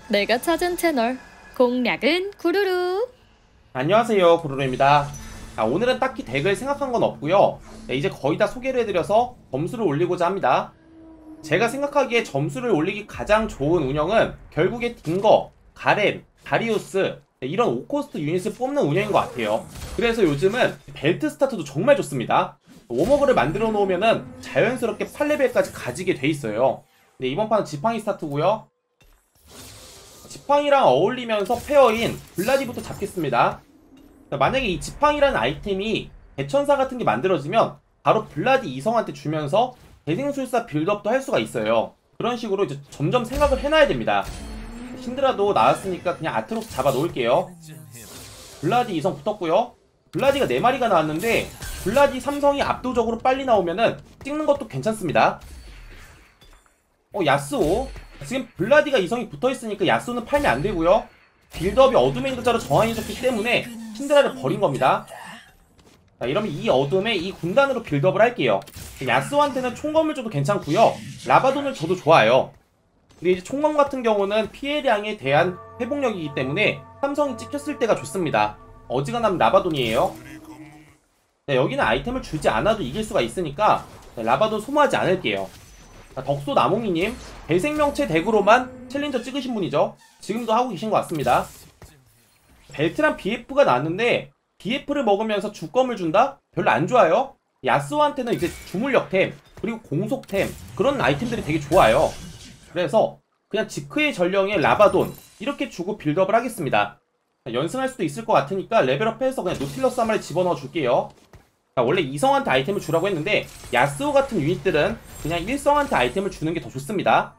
내가 찾은 채널 공략은 구루루. 안녕하세요, 구루루입니다. 오늘은 딱히 덱을 생각한 건 없고요. 이제 거의 다 소개를 해드려서 점수를 올리고자 합니다. 제가 생각하기에 점수를 올리기 가장 좋은 운영은 결국에 딩거, 가렌, 다리우스 이런 5코스트 유닛을 뽑는 운영인 것 같아요. 그래서 요즘은 벨트 스타트도 정말 좋습니다. 워머그를 만들어 놓으면은 자연스럽게 8레벨까지 가지게 돼 있어요. 근데 이번 판은 지팡이 스타트고요. 지팡이랑 어울리면서 페어인 블라디부터 잡겠습니다. 만약에 이 지팡이라는 아이템이 대천사 같은 게 만들어지면 바로 블라디 이성한테 주면서 대생술사 빌드업도 할 수가 있어요. 그런 식으로 이제 점점 생각을 해놔야 됩니다. 신드라도 나왔으니까 그냥 아트록스 잡아 놓을게요. 블라디 이성 붙었고요. 블라디가 4마리가 나왔는데 블라디 삼성이 압도적으로 빨리 나오면은 찍는 것도 괜찮습니다. 야스오. 지금 블라디가 이성이 붙어있으니까 야스오는 팔면 안되고요. 빌드업이 어둠의 인도자로 정한해졌기 때문에 신드라를 버린 겁니다. 자, 이러면 이 어둠에 이 군단으로 빌드업을 할게요. 야스오한테는 총검을 줘도 괜찮고요. 라바돈을 줘도 좋아요. 근데 이제 총검 같은 경우는 피해량에 대한 회복력이기 때문에 삼성이 찍혔을 때가 좋습니다. 어지간하면 라바돈이에요. 자, 여기는 아이템을 주지 않아도 이길 수가 있으니까 라바돈 소모하지 않을게요. 자, 덕소 나몽이님, 배생명체 덱으로만 챌린저 찍으신 분이죠. 지금도 하고 계신 것 같습니다. 벨트랑 BF가 나왔는데 BF를 먹으면서 주검을 준다? 별로 안 좋아요. 야스오한테는 이제 주물력템 그리고 공속템 그런 아이템들이 되게 좋아요. 그래서 그냥 지크의 전령에 라바돈 이렇게 주고 빌드업을 하겠습니다. 자, 연승할 수도 있을 것 같으니까 레벨업해서 그냥 노틸러스 한 마리 집어넣어 줄게요. 자, 원래 2성한테 아이템을 주라고 했는데 야스오 같은 유닛들은 그냥 1성한테 아이템을 주는 게 더 좋습니다.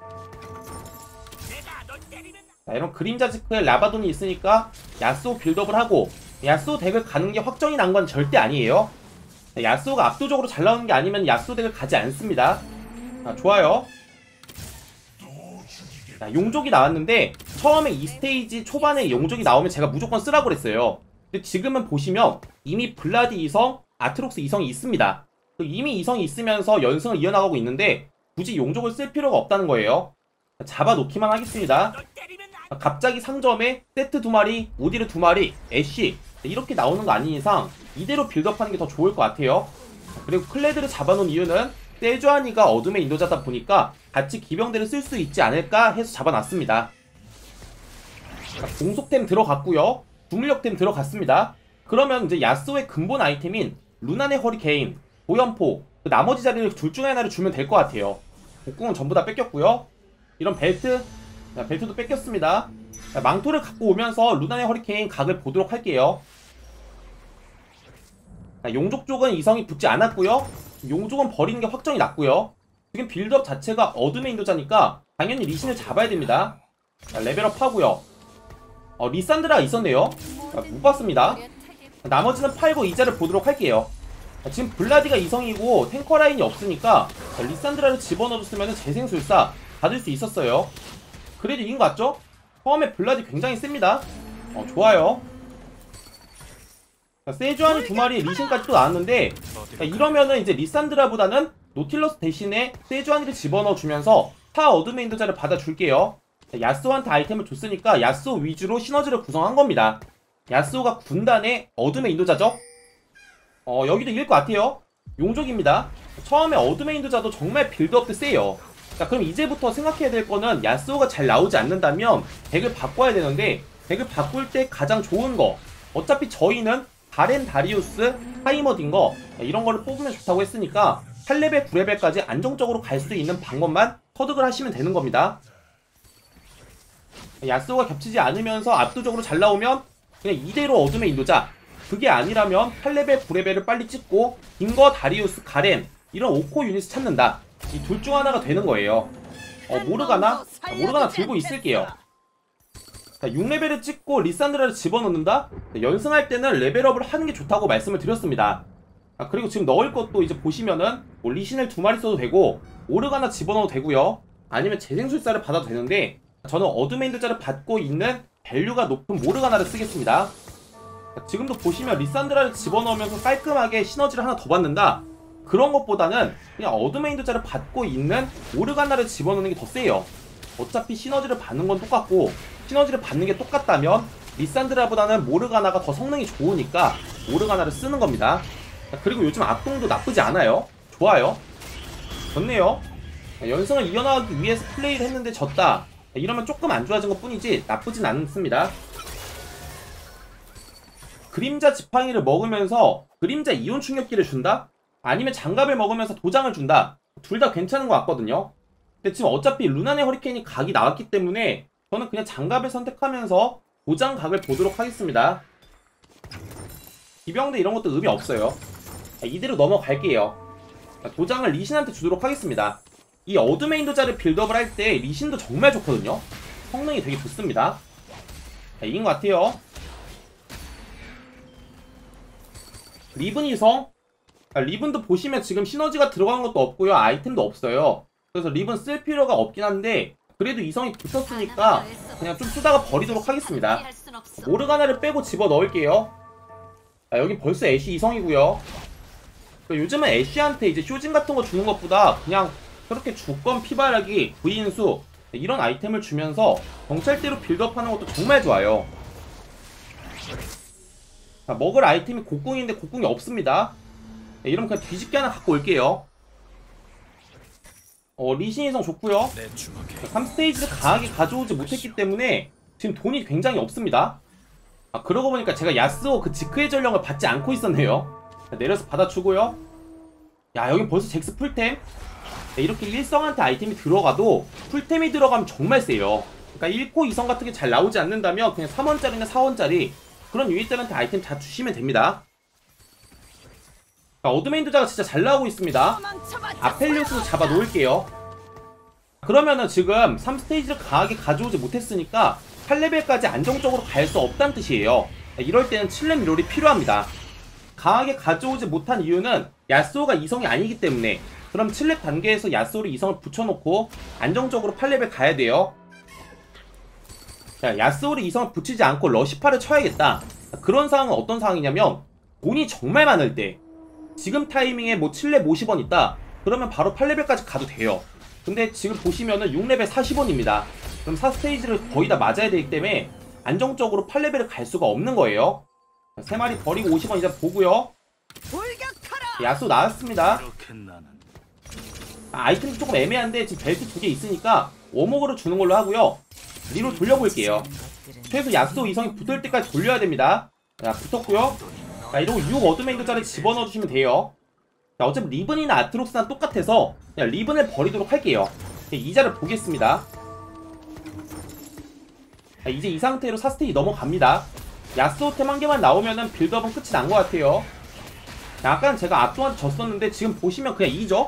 자, 이런 그림자 지크에 라바돈이 있으니까 야스오 빌드업을 하고 야스오 덱을 가는 게 확정이 난 건 절대 아니에요. 자, 야스오가 압도적으로 잘 나오는 게 아니면 야스오 덱을 가지 않습니다. 자, 좋아요. 자, 용족이 나왔는데 처음에 이 스테이지 초반에 용족이 나오면 제가 무조건 쓰라고 그랬어요. 근데 지금은 보시면 이미 블라디 2성, 아트록스 2성이 있습니다. 이미 2성이 있으면서 연승을 이어나가고 있는데 굳이 용족을 쓸 필요가 없다는 거예요. 잡아놓기만 하겠습니다. 갑자기 상점에 세트 2마리, 오디르 2마리, 애쉬 이렇게 나오는 거 아닌 이상 이대로 빌드업하는 게 더 좋을 것 같아요. 그리고 클레드를 잡아놓은 이유는 세주아니가 어둠의 인도자다 보니까 같이 기병대를 쓸 수 있지 않을까 해서 잡아놨습니다. 공속템 들어갔고요. 주물력템 들어갔습니다. 그러면 이제 야스오의 근본 아이템인 루난의 허리케인, 보연포 나머지 자리를 둘 중에 하나를 주면 될 것 같아요. 복궁은 전부 다 뺏겼고요. 이런 벨트, 자, 벨트도 뺏겼습니다. 자, 망토를 갖고 오면서 루난의 허리케인 각을 보도록 할게요. 자, 용족 쪽은 이성이 붙지 않았고요. 용족은 버리는 게 확정이 났고요. 지금 빌드업 자체가 어둠의 인도자니까 당연히 리신을 잡아야 됩니다. 자, 레벨업 하고요. 리산드라가 있었네요. 자, 못 봤습니다. 나머지는 팔고 이자를 보도록 할게요. 지금 블라디가 이성이고 탱커 라인이 없으니까 리산드라를 집어넣어줬으면 재생술사 받을 수 있었어요. 그래도 이긴 것 같죠? 처음에 블라디 굉장히 셉니다. 좋아요. 세주안이 2마리 리신까지 또 나왔는데 이러면은 이제 리산드라보다는 노틸러스 대신에 세주안이를 집어넣어주면서 타 어둠의 인도자를 받아줄게요. 야스오한테 아이템을 줬으니까 야스오 위주로 시너지를 구성한 겁니다. 야스오가 군단의 어둠의 인도자죠? 여기도 이길 것 같아요. 용족입니다. 처음에 어둠의 인도자도 정말 빌드업 때 세요. 자, 그럼 이제부터 생각해야 될 거는 야스오가 잘 나오지 않는다면 덱을 바꿔야 되는데 덱을 바꿀 때 가장 좋은 거 어차피 저희는 가렌, 다리우스, 하이머딘거 이런 거를 뽑으면 좋다고 했으니까 8레벨, 9레벨까지 안정적으로 갈 수 있는 방법만 터득을 하시면 되는 겁니다. 야스오가 겹치지 않으면서 압도적으로 잘 나오면 그냥 이대로 어둠의 인도자 그게 아니라면 8레벨, 9레벨을 빨리 찍고 딩거, 다리우스, 가렌 이런 5코 유닛을 찾는다. 이 둘 중 하나가 되는 거예요. 모르가나? 모르가나 들고 있을게요. 자, 6레벨을 찍고 리산드라를 집어넣는다? 연승할 때는 레벨업을 하는 게 좋다고 말씀을 드렸습니다. 그리고 지금 넣을 것도 이제 보시면은 뭐 리신을 2마리 써도 되고 오르가나 집어넣어도 되고요. 아니면 재생술사를 받아도 되는데 저는 어둠의 인도자를 받고 있는 밸류가 높은 모르가나를 쓰겠습니다. 지금도 보시면 리산드라를 집어넣으면서 깔끔하게 시너지를 하나 더 받는다? 그런 것보다는 그냥 어둠의 인도자를 받고 있는 오르가나를 집어넣는 게 더 세요. 어차피 시너지를 받는 건 똑같고 시너지를 받는 게 똑같다면 리산드라보다는 모르가나가 더 성능이 좋으니까 모르가나를 쓰는 겁니다. 그리고 요즘 악동도 나쁘지 않아요. 좋아요. 좋네요. 연승을 이어나가기 위해서 플레이를 했는데 졌다. 이러면 조금 안 좋아진 것 뿐이지 나쁘진 않습니다. 그림자 지팡이를 먹으면서 그림자 이온 충격기를 준다? 아니면 장갑을 먹으면서 도장을 준다? 둘 다 괜찮은 것 같거든요. 근데 지금 어차피 루나의 허리케인이 각이 나왔기 때문에 저는 그냥 장갑을 선택하면서 도장 각을 보도록 하겠습니다. 기병대 이런 것도 의미 없어요. 이대로 넘어갈게요. 도장을 리신한테 주도록 하겠습니다. 이 어둠의 인도자를 빌드업을 할 때 리신도 정말 좋거든요. 성능이 되게 좋습니다. 이긴 것 같아요. 리븐 이성. 리븐도 보시면 지금 시너지가 들어간 것도 없고요. 아이템도 없어요. 그래서 리븐 쓸 필요가 없긴 한데 그래도 이성이 붙었으니까 그냥 좀 쓰다가 버리도록 하겠습니다. 모르가나를 빼고 집어 넣을게요. 여기 벌써 애쉬 이성이고요. 요즘은 애쉬한테 이제 쇼진 같은 거 주는 것보다 그냥 그렇게 주권 피바라기, 부인수 이런 아이템을 주면서 경찰대로 빌드업하는 것도 정말 좋아요. 자, 먹을 아이템이 곡궁인데 곡궁이 없습니다. 이러면 그냥 뒤집게 하나 갖고 올게요. 리신 이성 좋고요. 3스테이지를 강하게 가져오지 못했기 때문에 지금 돈이 굉장히 없습니다. 그러고 보니까 제가 야스오 그 지크의 전령을 받지 않고 있었네요. 자, 내려서 받아주고요. 야, 여기 벌써 잭스 풀템. 이렇게 일성한테 아이템이 들어가도 풀템이 들어가면 정말 세요. 그러니까 1코 2성 같은 게 잘 나오지 않는다면 그냥 3원짜리나 4원짜리 그런 유닛들한테 아이템 다 주시면 됩니다. 어둠의 인도자가 진짜 잘 나오고 있습니다. 아펠리우스도 잡아 놓을게요. 그러면은 지금 3스테이지를 강하게 가져오지 못했으니까 8레벨까지 안정적으로 갈 수 없다는 뜻이에요. 이럴 때는 7렙 리롤이 필요합니다. 강하게 가져오지 못한 이유는 야스오가 이성이 아니기 때문에. 그럼 7렙 단계에서 야스오를 이성을 붙여놓고 안정적으로 8레벨 가야 돼요. 자, 야스오를 이성을 붙이지 않고 러시파를 쳐야겠다. 그런 상황은 어떤 상황이냐면 돈이 정말 많을 때 지금 타이밍에 뭐 7렙 50원 있다 그러면 바로 8레벨까지 가도 돼요. 근데 지금 보시면은 6레벨 40원입니다 그럼 4스테이지를 거의 다 맞아야 되기 때문에 안정적으로 8레벨을 갈 수가 없는 거예요. 3마리 버리고 50원 이제 보고요. 야스오 나왔습니다. 아이템이 조금 애매한데 지금 벨트 2개 있으니까 워목으로 주는 걸로 하고요. 리로 돌려볼게요. 최소 야스오 이성이 붙을 때까지 돌려야 됩니다. 자, 붙었고요. 자, 이러고 6 어둠의 인도자를 집어넣어주시면 돼요. 자, 어차피 리븐이나 아트록스랑 똑같아서 그냥 리븐을 버리도록 할게요. 이자를 보겠습니다. 자, 이제 이 상태로 4스테이지 넘어갑니다. 야스오템 한 개만 나오면은 빌드업은 끝이 난 것 같아요. 자, 아까는 제가 압도한테 졌었는데 지금 보시면 그냥 이죠.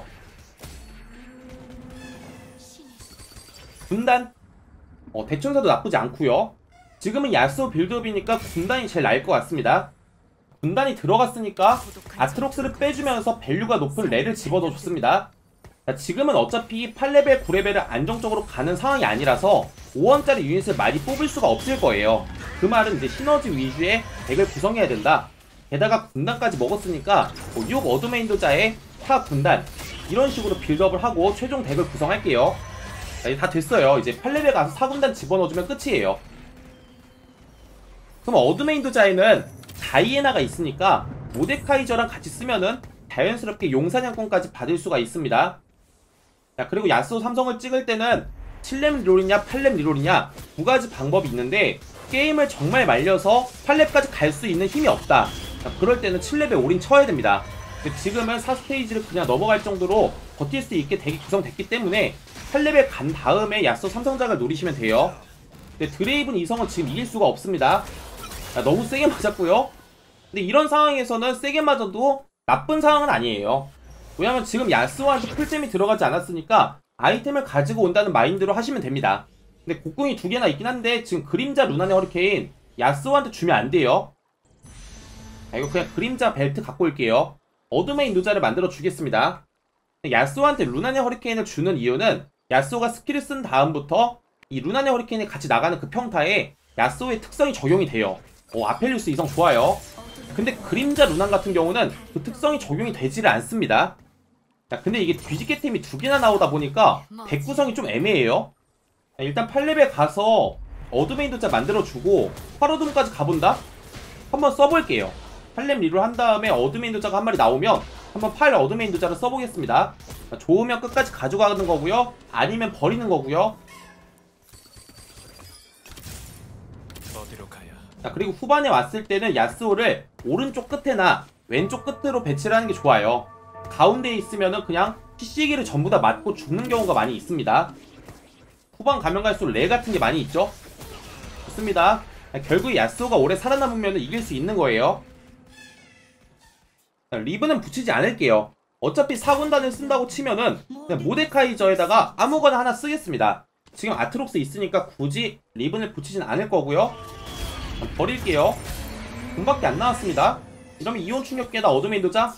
군단 대천사도 나쁘지 않고요. 지금은 야스오 빌드업이니까 군단이 제일 나을 것 같습니다. 군단이 들어갔으니까 아트록스를 빼주면서 밸류가 높은 레를 집어넣어줬습니다. 자, 지금은 어차피 8레벨, 9레벨을 안정적으로 가는 상황이 아니라서 5원짜리 유닛을 많이 뽑을 수가 없을 거예요. 그 말은 이제 시너지 위주의 덱을 구성해야 된다. 게다가 군단까지 먹었으니까 6 어둠의 인도자의 타 군단 이런 식으로 빌드업을 하고 최종 덱을 구성할게요. 자, 이제 다 됐어요. 이제 8레벨 가서 4군단 집어넣어주면 끝이에요. 그럼 어둠의 인도자에는 다이애나가 있으니까 모데카이저랑 같이 쓰면은 자연스럽게 용사냥권까지 받을 수가 있습니다. 자, 그리고 야스오 삼성을 찍을 때는 7렙 리롤이냐 8렙 리롤이냐 두 가지 방법이 있는데 게임을 정말 말려서 8렙까지 갈 수 있는 힘이 없다. 자, 그럴 때는 7렙에 올인 쳐야 됩니다. 근데 지금은 4스테이지를 그냥 넘어갈 정도로 버틸 수 있게 덱이 구성됐기 때문에 8레벨 간 다음에 야스오 삼성작을 노리시면 돼요. 근데 드레이븐 이성은 지금 이길 수가 없습니다. 너무 세게 맞았고요. 근데 이런 상황에서는 세게 맞아도 나쁜 상황은 아니에요. 왜냐면 지금 야스오한테 풀잼이 들어가지 않았으니까 아이템을 가지고 온다는 마인드로 하시면 됩니다. 근데 곡궁이 2개나 있긴 한데 지금 그림자 루나의 허리케인 야스오한테 주면 안 돼요. 자, 이거 그냥 그림자 벨트 갖고 올게요. 어둠의 인도자를 만들어 주겠습니다. 야스오한테 루나의 허리케인을 주는 이유는 야스오가 스킬을 쓴 다음부터 이 루나의 허리케인이 같이 나가는 그 평타에 야스오의 특성이 적용이 돼요. 아펠리우스 이성 좋아요. 근데 그림자 루난 같은 경우는 그 특성이 적용이 되지를 않습니다. 자, 근데 이게 뒤집개템이 2개나 나오다 보니까 덱 구성이 좀 애매해요. 일단 8레벨 가서 어둠의 인도자 만들어주고 파로돔까지 가본다? 한번 써볼게요. 8렙 리롤 한 다음에 어둠의 인도자가 한 마리 나오면 한번 8 어둠의 인도자를 써보겠습니다. 좋으면 끝까지 가져가는 거고요, 아니면 버리는 거고요. 어디로 가야? 자, 그리고 후반에 왔을 때는 야스오를 오른쪽 끝에나 왼쪽 끝으로 배치를 하는 게 좋아요. 가운데에 있으면은 그냥 CC기를 전부 다 맞고 죽는 경우가 많이 있습니다. 후반 가면 갈수록 렉 같은 게 많이 있죠. 좋습니다. 결국 야스오가 오래 살아남으면 이길 수 있는 거예요. 자, 리브는 붙이지 않을게요. 어차피 4군단을 쓴다고 치면은 그냥 모데카이저에다가 아무거나 하나 쓰겠습니다. 지금 아트록스 있으니까 굳이 리븐을 붙이진 않을 거고요. 버릴게요. 돈밖에 안 나왔습니다. 이러면 이온 충격기에다 어둠의 인도자.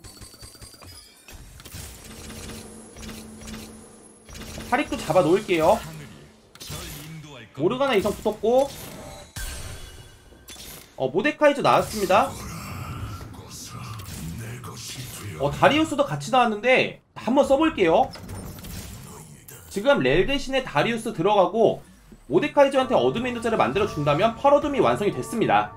파릭도 잡아 놓을게요. 모르가나 이성 붙었고, 모데카이저 나왔습니다. 다리우스도 같이 나왔는데 한번 써볼게요. 지금 렐 대신에 다리우스 들어가고 모데카이저한테 어둠의 인도자를 만들어준다면 8어둠이 완성이 됐습니다.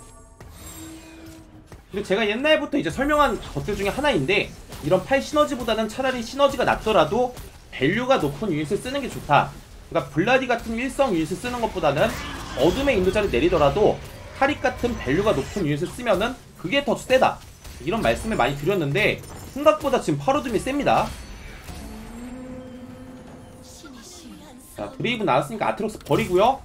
근데 제가 옛날부터 이제 설명한 것들 중에 하나인데, 이런 8 시너지보다는 차라리 시너지가 낮더라도 밸류가 높은 유닛을 쓰는 게 좋다. 그러니까 블라디 같은 일성 유닛을 쓰는 것보다는 어둠의 인도자를 내리더라도 타릭 같은 밸류가 높은 유닛을 쓰면은 그게 더 세다, 이런 말씀을 많이 드렸는데 생각보다 지금 8어둠이 셉니다. 자, 드레이브 나왔으니까 아트록스 버리고요.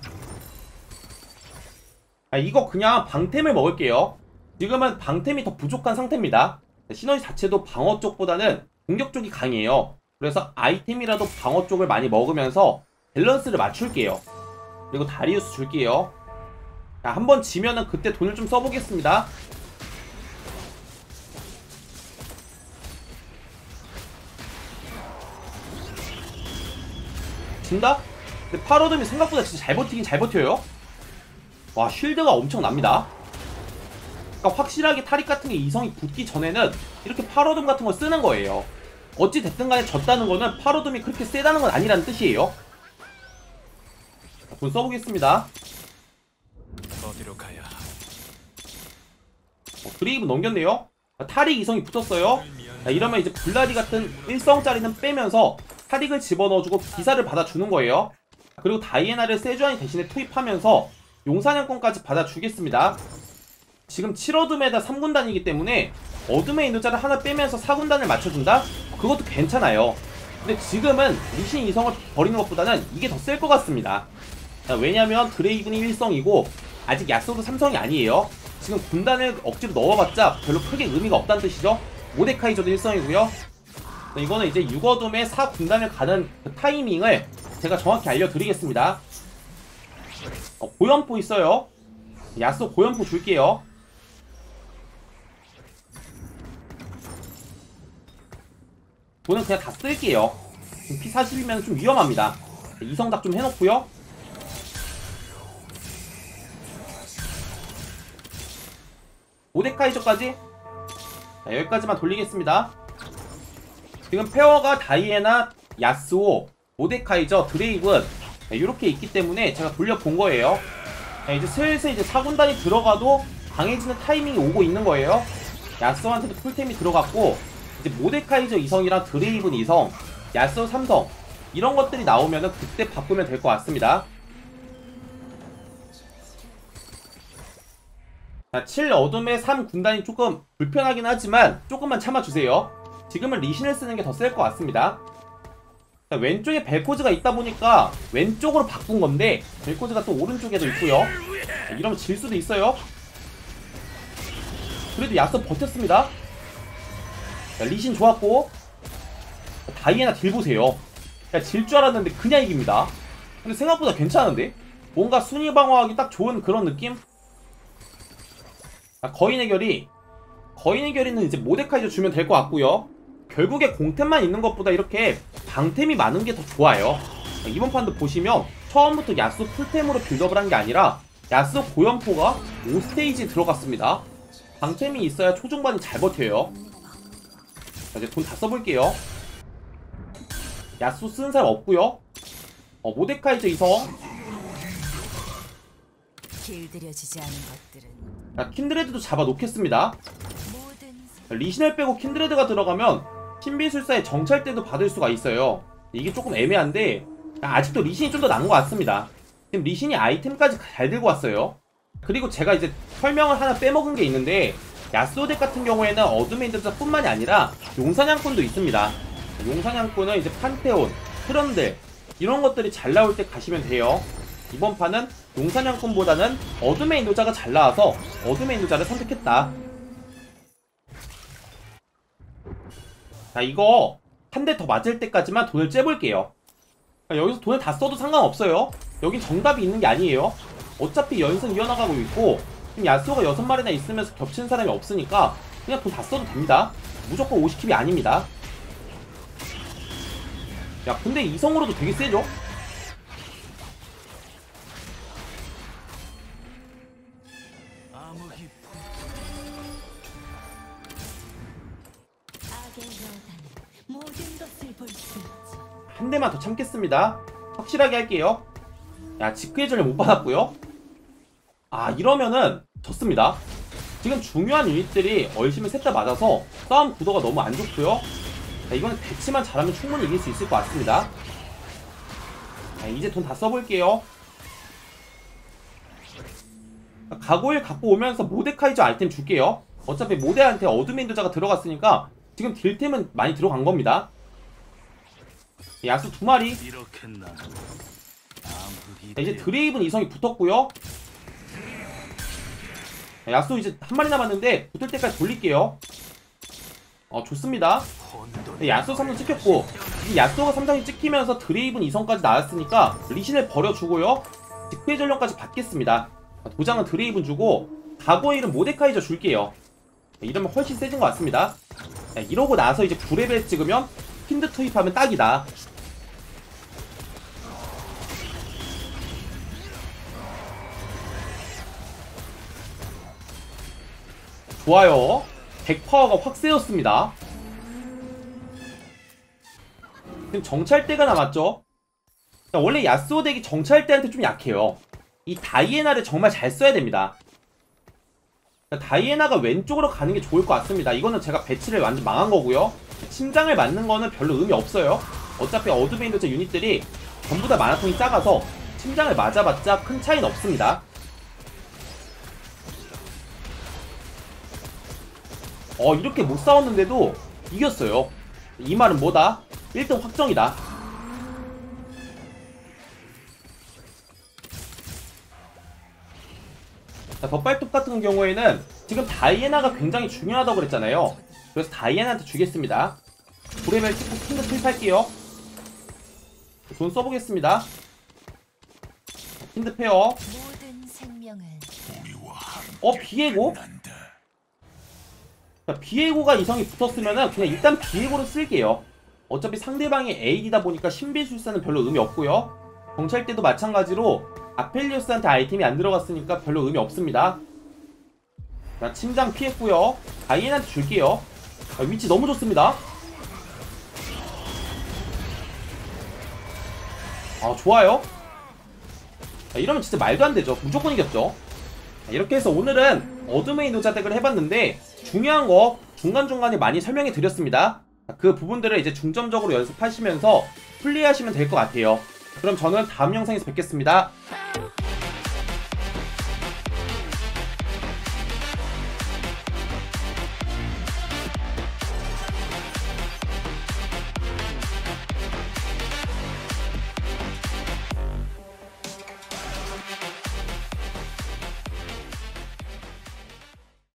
이거 그냥 방템을 먹을게요. 지금은 방템이 더 부족한 상태입니다. 시너지 자체도 방어 쪽보다는 공격 쪽이 강해요. 그래서 아이템이라도 방어 쪽을 많이 먹으면서 밸런스를 맞출게요. 그리고 다리우스 줄게요. 자, 한번 지면은 그때 돈을 좀 써보겠습니다. 진다? 근데 8어둠이 생각보다 진짜 잘 버티긴 잘 버텨요. 와, 쉴드가 엄청납니다. 그러니까 확실하게 타릭 같은 게 이성이 붙기 전에는 이렇게 8어둠 같은 걸 쓰는 거예요. 어찌 됐든 간에 졌다는 거는 8어둠이 그렇게 세다는 건 아니라는 뜻이에요. 자, 돈 써보겠습니다. 어디로 가야? 드레이브 넘겼네요. 타릭 이성이 붙었어요. 자, 이러면 이제 블라디 같은 1성짜리는 빼면서 타릭을 집어넣어주고 기사를 받아주는 거예요. 그리고 다이애나를 세주안이 대신에 투입하면서 용사냥권까지 받아주겠습니다. 지금 7어둠에다 3군단이기 때문에 어둠의 인도자를 하나 빼면서 4군단을 맞춰준다? 그것도 괜찮아요. 근데 지금은 리신 이성을 버리는 것보다는 이게 더 셀 것 같습니다. 자, 왜냐면 드레이븐이 1성이고 아직 야스오도 3성이 아니에요. 지금 군단을 억지로 넣어봤자 별로 크게 의미가 없다는 뜻이죠. 모데카이저도 1성이고요. 이거는 이제 6어둠에 4군단을 가는 그 타이밍을 제가 정확히 알려드리겠습니다. 고연포 있어요. 야스오 고연포 줄게요. 돈은 그냥 다 쓸게요. P40이면 좀 위험합니다. 이성닭 좀 해놓고요. 모데카이저까지. 자, 여기까지만 돌리겠습니다. 지금 페어가 다이애나, 야스오, 모데카이저, 드레이븐 이렇게 있기 때문에 제가 돌려본 거예요. 자, 이제 슬슬 이제 4군단이 들어가도 강해지는 타이밍이 오고 있는 거예요. 야스오한테도 풀템이 들어갔고 이제 모데카이저 2성이랑 드레이븐 2성, 야스오 3성 이런 것들이 나오면은 그때 바꾸면 될 것 같습니다. 자, 7어둠의 3군단이 조금 불편하긴 하지만 조금만 참아주세요. 지금은 리신을 쓰는 게 더 셀 것 같습니다. 자, 왼쪽에 벨코즈가 있다 보니까 왼쪽으로 바꾼 건데 벨코즈가 또 오른쪽에도 있고요. 자, 이러면 질 수도 있어요. 그래도 야스 버텼습니다. 자, 리신 좋았고 다이애나 딜 보세요. 질 줄 알았는데 그냥 이깁니다. 근데 생각보다 괜찮은데? 뭔가 순위 방어하기 딱 좋은 그런 느낌? 자, 거인의 결의는 이제 모데카이저 주면 될 것 같고요. 결국에 공템만 있는 것보다 이렇게 방템이 많은 게 더 좋아요. 자, 이번 판도 보시면 처음부터 야스 풀템으로 빌드업을 한 게 아니라 야스 고연포가 5스테이지에 들어갔습니다. 방템이 있어야 초중반이 잘 버텨요. 자, 이제 돈 다 써볼게요. 야수 쓰는 사람 없고요. 모데카이저 이성. 길들여지지 않은 것들은 자, 킨드레드도 잡아놓겠습니다. 모든 리신을 빼고 킨드레드가 들어가면 신비술사의 정찰대도 받을 수가 있어요. 이게 조금 애매한데 아직도 리신이 좀 더 나은 것 같습니다. 지금 리신이 아이템까지 잘 들고 왔어요. 그리고 제가 이제 설명을 하나 빼먹은 게 있는데 야스오 덱 같은 경우에는 어둠의 인도자 뿐만이 아니라 용사냥꾼도 있습니다. 용사냥꾼은 이제 판테온, 트런들 이런 것들이 잘 나올 때 가시면 돼요. 이번 판은 용사냥꾼보다는 어둠의 인도자가 잘 나와서 어둠의 인도자를 선택했다. 자, 이거 한 대 더 맞을 때까지만 돈을 째볼게요. 여기서 돈을 다 써도 상관없어요. 여긴 정답이 있는 게 아니에요. 어차피 연승 이어나가고 있고 지금 야스오가 6마리나 있으면서 겹치는 사람이 없으니까 그냥 돈 다 써도 됩니다. 무조건 50킵이 아닙니다. 야, 근데 이성으로도 되게 세죠? 악의 여단은 모든 것을 볼 수 있지. 한 대만 더 참겠습니다. 확실하게 할게요. 야, 지크해전을 못 받았고요. 아, 이러면은 졌습니다. 지금 중요한 유닛들이 얼심을 셋 다 맞아서 싸움 구도가 너무 안 좋고요. 자, 이거는 배치만 잘하면 충분히 이길 수 있을 것 같습니다. 자, 이제 돈 다 써볼게요. 가고일 갖고 오면서 모데카이저 아이템 줄게요. 어차피 모데한테 어둠의 인도자가 들어갔으니까 지금 딜템은 많이 들어간 겁니다. 야수 2마리. 자, 이제 드레이븐 이성이 붙었고요. 야수 이제 한 마리 남았는데 붙을 때까지 돌릴게요. 좋습니다. 야수 3성 찍혔고 이 야수가 3성이 찍히면서 드레이븐 이성까지 나왔으니까 리신을 버려주고요. 직후의 전령까지 받겠습니다. 도장은 드레이븐 주고 가고일은 모데카이저 줄게요. 이러면 훨씬 세진 것 같습니다. 이러고 나서 이제 9레벨 찍으면 킨드 투입하면 딱이다. 좋아요. 100파워가 확 세졌습니다. 지금 정찰대가 남았죠. 원래 야스오 덱이 정찰대한테 좀 약해요. 이 다이애나를 정말 잘 써야 됩니다. 다이애나가 왼쪽으로 가는 게 좋을 것 같습니다. 이거는 제가 배치를 완전 망한 거고요. 심장을 맞는 거는 별로 의미 없어요. 어차피 어둠의 인도자 유닛들이 전부 다 마나통이 작아서 심장을 맞아봤자 큰 차이는 없습니다. 이렇게 못 싸웠는데도 이겼어요. 이 말은 뭐다? 1등 확정이다. 자, 덧발톱 같은 경우에는 지금 다이애나가 굉장히 중요하다고 그랬잖아요. 그래서 다이애나한테 주겠습니다. 9레벨 찍고 킨드 투입할게요. 돈 써보겠습니다. 킨드 페어. 모든 생명은 비에고? 자, 비에고가 이성이 붙었으면은 그냥 일단 비에고를 쓸게요. 어차피 상대방이 AD다 보니까 신비술사는 별로 의미 없고요. 정찰 때도 마찬가지로 아펠리오스한테 아이템이 안 들어갔으니까 별로 의미 없습니다. 자, 침장 피했고요. 다이앤한테 줄게요. 위치 너무 좋습니다. 좋아요. 이러면 진짜 말도 안 되죠. 무조건 이겼죠. 이렇게 해서 오늘은 어둠의 인도자 덱을 해봤는데 중요한 거 중간중간에 많이 설명해 드렸습니다. 그 부분들을 이제 중점적으로 연습하시면서 플레이하시면 될 것 같아요. 그럼 저는 다음 영상에서 뵙겠습니다.